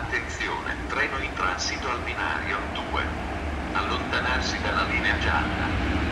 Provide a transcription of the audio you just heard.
Attenzione, treno in transito al binario 2. Allontanarsi dalla linea gialla.